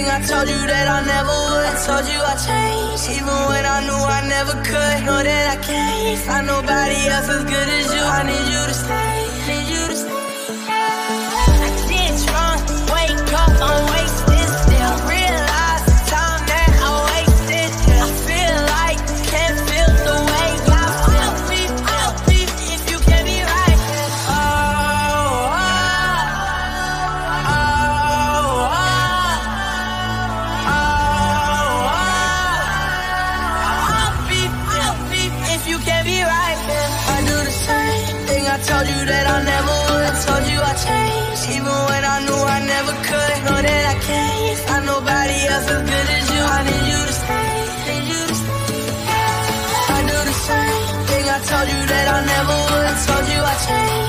I told you that I never would. I told you I changed, even when I knew I never could. Know that I can't find nobody else as good as you. I need you to stay, need you to stay. I get drunk, wake up, I'm wasted still. Realize the time that I wasted. I feel like can't feel the way I feel if you can be right. I told you that I never would. I told you I changed, even when I knew I never could. Know that I can't find nobody else as good as you. I need you to stay, need you to stay. I do the same thing. I told you that I never would. I told you I changed.